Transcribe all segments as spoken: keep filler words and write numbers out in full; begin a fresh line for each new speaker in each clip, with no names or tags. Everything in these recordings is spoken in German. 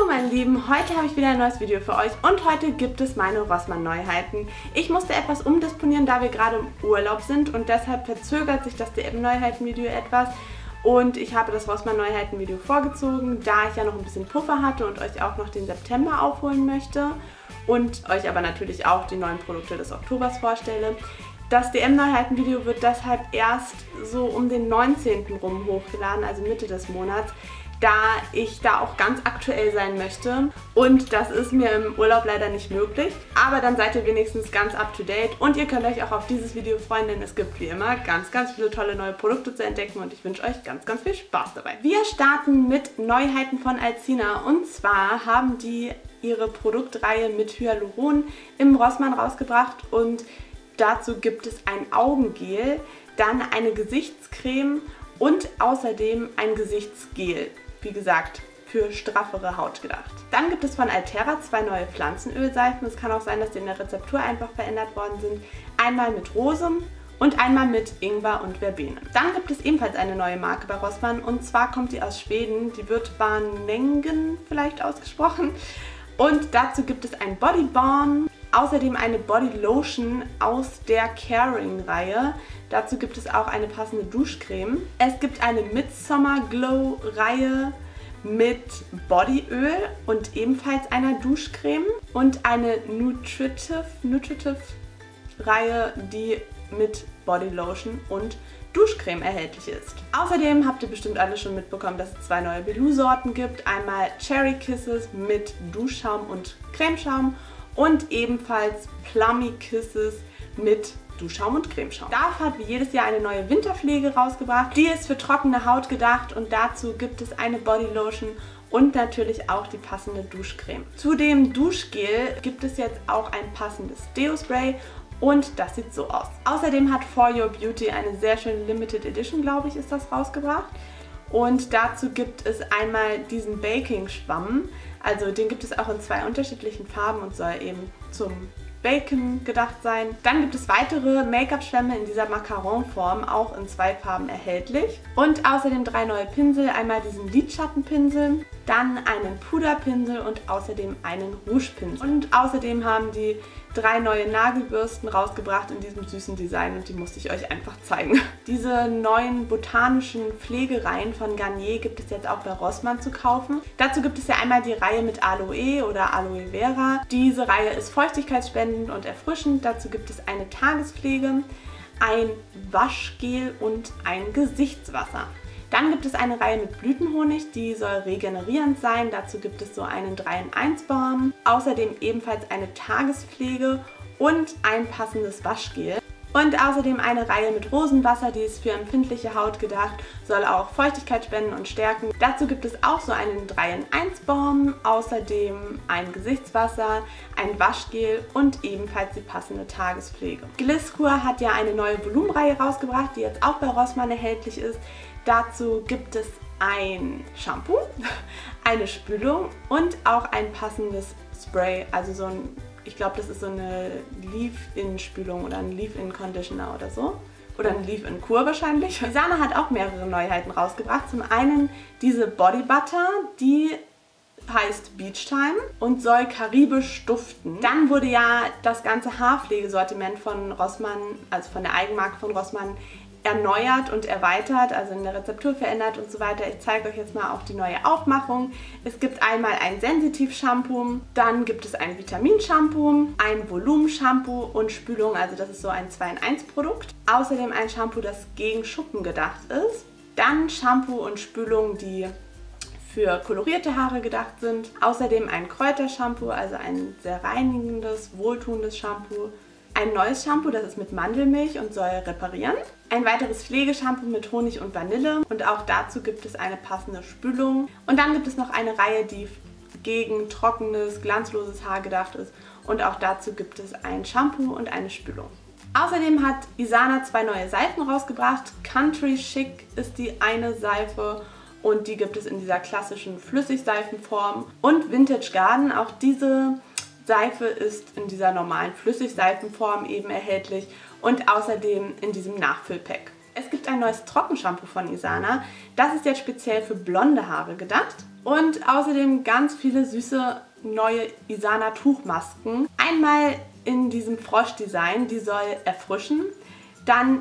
Hallo meine Lieben, heute habe ich wieder ein neues Video für euch und heute gibt es meine Rossmann-Neuheiten. Ich musste etwas umdisponieren, da wir gerade im Urlaub sind und deshalb verzögert sich das D M-Neuheiten-Video etwas und ich habe das Rossmann-Neuheiten-Video vorgezogen, da ich ja noch ein bisschen Puffer hatte und euch auch noch den September aufholen möchte und euch aber natürlich auch die neuen Produkte des Oktobers vorstelle. Das D M-Neuheiten-Video wird deshalb erst so um den neunzehnten rum hochgeladen, also Mitte des Monats, da ich da auch ganz aktuell sein möchte und das ist mir im Urlaub leider nicht möglich. Aber dann seid ihr wenigstens ganz up to date und ihr könnt euch auch auf dieses Video freuen, denn es gibt wie immer ganz, ganz viele tolle neue Produkte zu entdecken und ich wünsche euch ganz, ganz viel Spaß dabei. Wir starten mit Neuheiten von Alcina und zwar haben die ihre Produktreihe mit Hyaluron im Rossmann rausgebracht und dazu gibt es ein Augengel, dann eine Gesichtscreme und außerdem ein Gesichtsgel. Wie gesagt, für straffere Haut gedacht. Dann gibt es von Altera zwei neue Pflanzenölseifen. Es kann auch sein, dass die in der Rezeptur einfach verändert worden sind. Einmal mit Rose und einmal mit Ingwer und Verbene. Dann gibt es ebenfalls eine neue Marke bei Rossmann und zwar kommt die aus Schweden. Die wird Barnengen vielleicht ausgesprochen. Und dazu gibt es ein Body Balm. Außerdem eine Body Lotion aus der Caring-Reihe. Dazu gibt es auch eine passende Duschcreme. Es gibt eine Midsummer Glow-Reihe mit Bodyöl und ebenfalls einer Duschcreme. Und eine Nutritive, Nutritive Reihe, die mit Body Lotion und Duschcreme erhältlich ist. Außerdem habt ihr bestimmt alle schon mitbekommen, dass es zwei neue Belou-Sorten gibt. Einmal Cherry Kisses mit Duschschaum und Cremeschaum und ebenfalls Plummy Kisses mit Duschschaum und Cremeschaum. Dove hat wie jedes Jahr eine neue Winterpflege rausgebracht. Die ist für trockene Haut gedacht und dazu gibt es eine Bodylotion und natürlich auch die passende Duschcreme. Zu dem Duschgel gibt es jetzt auch ein passendes Deo-Spray und das sieht so aus. Außerdem hat For Your Beauty eine sehr schöne Limited Edition, glaube ich, ist das rausgebracht. Und dazu gibt es einmal diesen Baking-Schwamm. Also den gibt es auch in zwei unterschiedlichen Farben und soll eben zum Bacon gedacht sein. Dann gibt es weitere Make-up-Schwämme in dieser Macaron-Form, auch in zwei Farben erhältlich. Und außerdem drei neue Pinsel, einmal diesen Lidschattenpinsel, dann einen Puderpinsel und außerdem einen Rougepinsel. Und außerdem haben die drei neue Nagelbürsten rausgebracht in diesem süßen Design und die musste ich euch einfach zeigen. Diese neuen botanischen Pflegereihen von Garnier gibt es jetzt auch bei Rossmann zu kaufen. Dazu gibt es ja einmal die Reihe mit Aloe oder Aloe Vera. Diese Reihe ist feuchtigkeitsspendend und erfrischend. Dazu gibt es eine Tagespflege, ein Waschgel und ein Gesichtswasser. Dann gibt es eine Reihe mit Blütenhonig, die soll regenerierend sein. Dazu gibt es so einen drei in eins Balm. Außerdem ebenfalls eine Tagespflege und ein passendes Waschgel. Und außerdem eine Reihe mit Rosenwasser, die ist für empfindliche Haut gedacht, soll auch Feuchtigkeit spenden und stärken. Dazu gibt es auch so einen drei in eins Balm, außerdem ein Gesichtswasser, ein Waschgel und ebenfalls die passende Tagespflege. Gliskur hat ja eine neue Volumenreihe rausgebracht, die jetzt auch bei Rossmann erhältlich ist. Dazu gibt es ein Shampoo, eine Spülung und auch ein passendes Spray, also so ein, ich glaube, das ist so eine Leave-In-Spülung oder ein Leave-In-Conditioner oder so. Oder ein Leave-In-Kur wahrscheinlich. Isana hat auch mehrere Neuheiten rausgebracht. Zum einen diese Body Butter, die heißt Beach Time und soll karibisch duften. Dann wurde ja das ganze Haarpflegesortiment von Rossmann, also von der Eigenmarke von Rossmann, erneuert und erweitert, also in der Rezeptur verändert und so weiter. Ich zeige euch jetzt mal auch die neue Aufmachung. Es gibt einmal ein Sensitiv-Shampoo, dann gibt es ein Vitamin-Shampoo, ein Volumen-Shampoo und Spülung, also das ist so ein zwei in eins Produkt. Außerdem ein Shampoo, das gegen Schuppen gedacht ist. Dann Shampoo und Spülung, die für kolorierte Haare gedacht sind. Außerdem ein Kräutershampoo, also ein sehr reinigendes, wohltuendes Shampoo. Ein neues Shampoo, das ist mit Mandelmilch und soll reparieren. Ein weiteres Pflegeshampoo mit Honig und Vanille und auch dazu gibt es eine passende Spülung. Und dann gibt es noch eine Reihe, die gegen trockenes, glanzloses Haar gedacht ist und auch dazu gibt es ein Shampoo und eine Spülung. Außerdem hat Isana zwei neue Seifen rausgebracht. Country Chic ist die eine Seife und die gibt es in dieser klassischen Flüssigseifenform. Und Vintage Garden, auch diese Seife ist in dieser normalen Flüssigseifenform eben erhältlich und außerdem in diesem Nachfüllpack. Es gibt ein neues Trockenshampoo von Isana. Das ist jetzt speziell für blonde Haare gedacht. Und außerdem ganz viele süße neue Isana Tuchmasken. Einmal in diesem Froschdesign, die soll erfrischen. Dann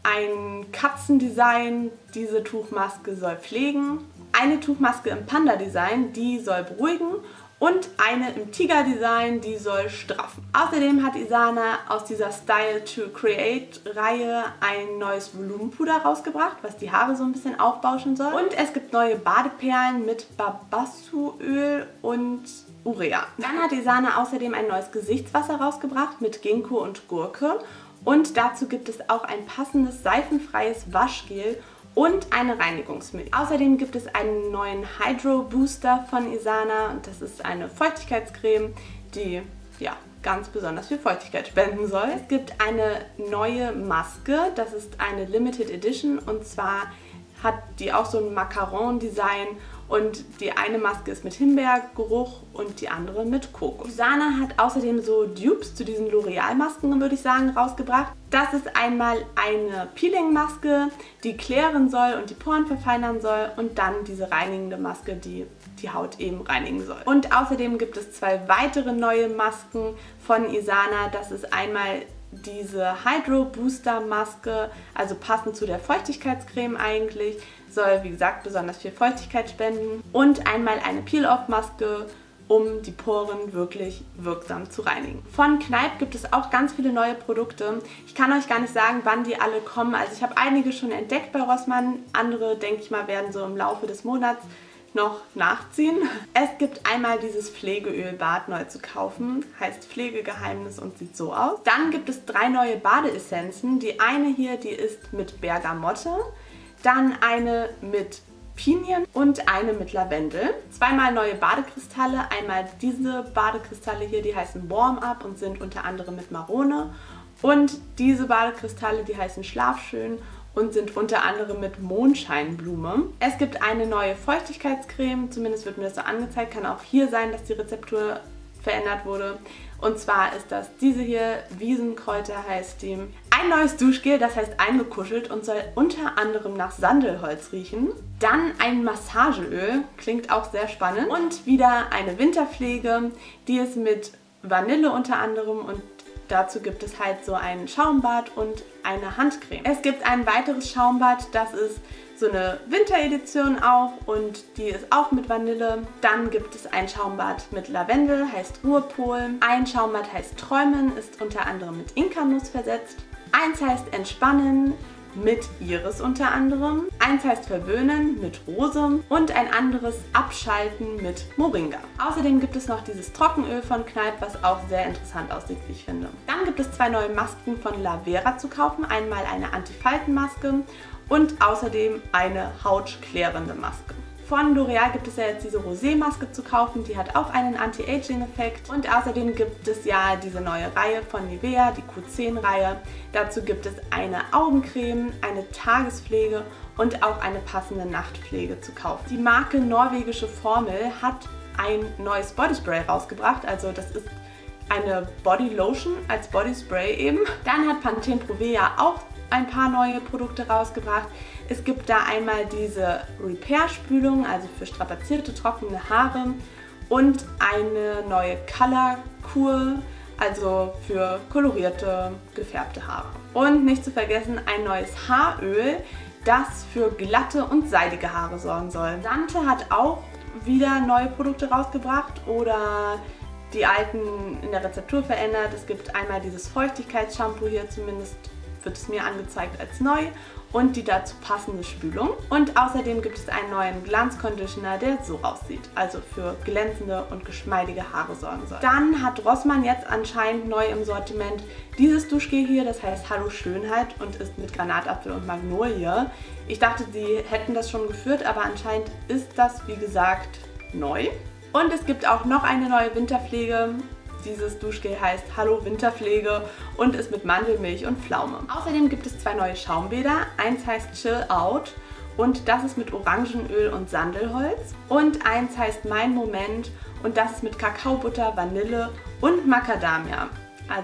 ein Katzendesign, diese Tuchmaske soll pflegen. Eine Tuchmaske im Panda-Design, die soll beruhigen. Und eine im Tiger-Design, die soll straffen. Außerdem hat Isana aus dieser Style to Create Reihe ein neues Volumenpuder rausgebracht, was die Haare so ein bisschen aufbauschen soll. Und es gibt neue Badeperlen mit Babassu-Öl und Urea. Dann hat Isana außerdem ein neues Gesichtswasser rausgebracht mit Ginkgo und Gurke. Und dazu gibt es auch ein passendes seifenfreies Waschgel und eine Reinigungsmilch. Außerdem gibt es einen neuen Hydro Booster von Isana und das ist eine Feuchtigkeitscreme, die ja ganz besonders viel Feuchtigkeit spenden soll. Es gibt eine neue Maske, das ist eine Limited Edition und zwar hat die auch so ein Macaron-Design und die eine Maske ist mit Himbeergeruch und die andere mit Kokos. Isana hat außerdem so Dupes zu diesen L'Oreal-Masken, würde ich sagen, rausgebracht. Das ist einmal eine Peeling-Maske, die klären soll und die Poren verfeinern soll und dann diese reinigende Maske, die die Haut eben reinigen soll. Und außerdem gibt es zwei weitere neue Masken von Isana. Das ist einmal diese Hydro Booster Maske, also passend zu der Feuchtigkeitscreme eigentlich, soll wie gesagt besonders viel Feuchtigkeit spenden. Und einmal eine Peel-Off-Maske, um die Poren wirklich wirksam zu reinigen. Von Kneipp gibt es auch ganz viele neue Produkte. Ich kann euch gar nicht sagen, wann die alle kommen. Also ich habe einige schon entdeckt bei Rossmann, andere, denke ich mal, werden so im Laufe des Monats noch nachziehen. Es gibt einmal dieses Pflegeölbad neu zu kaufen, heißt Pflegegeheimnis und sieht so aus. Dann gibt es drei neue Badeessenzen. Die eine hier, die ist mit Bergamotte, dann eine mit Pinien und eine mit Lavendel. Zweimal neue Badekristalle, einmal diese Badekristalle hier, die heißen Warm Up und sind unter anderem mit Marone und diese Badekristalle, die heißen Schlafschön und sind unter anderem mit Mondscheinblume. Es gibt eine neue Feuchtigkeitscreme, zumindest wird mir das so angezeigt, kann auch hier sein, dass die Rezeptur verändert wurde. Und zwar ist das diese hier, Wiesenkräuter heißt die. Ein neues Duschgel, das heißt eingekuschelt und soll unter anderem nach Sandelholz riechen. Dann ein Massageöl, klingt auch sehr spannend. Und wieder eine Winterpflege, die ist mit Vanille unter anderem und dazu gibt es halt so ein Schaumbad und eine Handcreme. Es gibt ein weiteres Schaumbad, das ist so eine Winteredition auch und die ist auch mit Vanille. Dann gibt es ein Schaumbad mit Lavendel, heißt Ruhepol. Ein Schaumbad heißt Träumen, ist unter anderem mit Inka-Nuss versetzt. Eins heißt Entspannen, mit Iris unter anderem. Eins heißt Verwöhnen mit Rose und ein anderes Abschalten mit Moringa. Außerdem gibt es noch dieses Trockenöl von Kneipp, was auch sehr interessant aussieht, wie ich finde. Dann gibt es zwei neue Masken von Lavera zu kaufen. Einmal eine Antifaltenmaske und außerdem eine hautklärende Maske. Von L'Oreal gibt es ja jetzt diese Rosé-Maske zu kaufen, die hat auch einen Anti-Aging-Effekt. Und außerdem gibt es ja diese neue Reihe von Nivea, die Q zehn Reihe. Dazu gibt es eine Augencreme, eine Tagespflege und auch eine passende Nachtpflege zu kaufen. Die Marke Norwegische Formel hat ein neues Bodyspray rausgebracht, also das ist eine Body Lotion als Bodyspray eben. Dann hat Pantene Provea auch ein paar neue Produkte rausgebracht. Es gibt da einmal diese Repair-Spülung, also für strapazierte, trockene Haare und eine neue Color-Kur, also für kolorierte, gefärbte Haare. Und nicht zu vergessen ein neues Haaröl, das für glatte und seidige Haare sorgen soll. Dante hat auch wieder neue Produkte rausgebracht oder die alten in der Rezeptur verändert. Es gibt einmal dieses Feuchtigkeitsshampoo hier, zumindest wird es mir angezeigt als neu, und die dazu passende Spülung. Und außerdem gibt es einen neuen Glanzconditioner, der so aussieht, also für glänzende und geschmeidige Haare sorgen soll. Dann hat Rossmann jetzt anscheinend neu im Sortiment dieses Duschgel hier, das heißt Hallo Schönheit und ist mit Granatapfel und Magnolie. Ich dachte, sie hätten das schon geführt, aber anscheinend ist das, wie gesagt, neu. Und es gibt auch noch eine neue Winterpflege. Dieses Duschgel heißt Hallo Winterpflege und ist mit Mandelmilch und Pflaume. Außerdem gibt es zwei neue Schaumbäder. Eins heißt Chill Out und das ist mit Orangenöl und Sandelholz. Und eins heißt Mein Moment und das ist mit Kakaobutter, Vanille und Macadamia. Also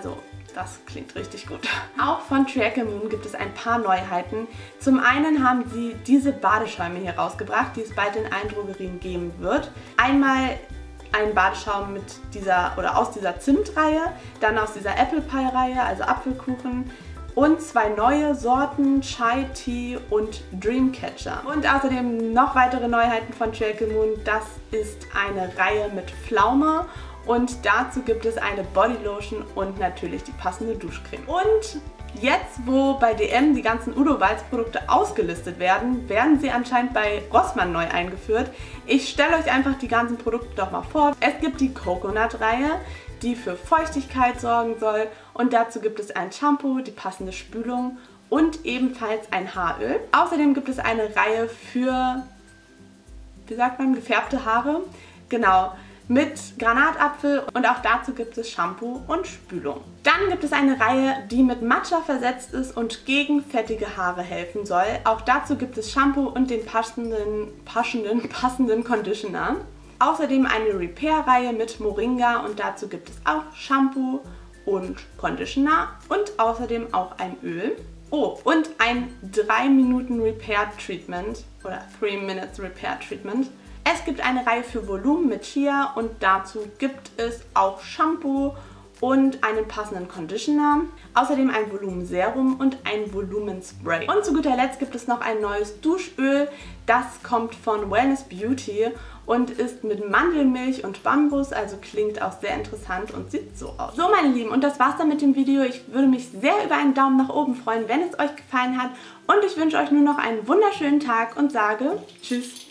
Das klingt richtig gut. Auch von Triacle Moon gibt es ein paar Neuheiten. Zum einen haben sie diese Badeschäume hier rausgebracht, die es bald in allen Drogerien geben wird. Einmal ein Badeschaum mit dieser oder aus dieser Zimtreihe, dann aus dieser Apple Pie Reihe, also Apfelkuchen. Und zwei neue Sorten, Chai Tea und Dreamcatcher. Und außerdem noch weitere Neuheiten von Triacle Moon. Das ist eine Reihe mit Pflaume. Und dazu gibt es eine Bodylotion und natürlich die passende Duschcreme. Und jetzt, wo bei D M die ganzen Udo Walz Produkte ausgelistet werden, werden sie anscheinend bei Rossmann neu eingeführt. Ich stelle euch einfach die ganzen Produkte doch mal vor. Es gibt die Coconut-Reihe, die für Feuchtigkeit sorgen soll. Und dazu gibt es ein Shampoo, die passende Spülung und ebenfalls ein Haaröl. Außerdem gibt es eine Reihe für, wie sagt man, gefärbte Haare. Genau. Mit Granatapfel und auch dazu gibt es Shampoo und Spülung. Dann gibt es eine Reihe, die mit Matcha versetzt ist und gegen fettige Haare helfen soll. Auch dazu gibt es Shampoo und den passenden, passenden, passenden Conditioner. Außerdem eine Repair-Reihe mit Moringa und dazu gibt es auch Shampoo und Conditioner und außerdem auch ein Öl. Oh, und ein drei Minuten Repair Treatment oder three minutes Repair Treatment. Es gibt eine Reihe für Volumen mit Chia und dazu gibt es auch Shampoo und einen passenden Conditioner. Außerdem ein Volumenserum und ein Volumenspray. Und zu guter Letzt gibt es noch ein neues Duschöl. Das kommt von Wellness Beauty und ist mit Mandelmilch und Bambus, also klingt auch sehr interessant und sieht so aus. So meine Lieben, und das war's dann mit dem Video. Ich würde mich sehr über einen Daumen nach oben freuen, wenn es euch gefallen hat. Und ich wünsche euch nur noch einen wunderschönen Tag und sage Tschüss.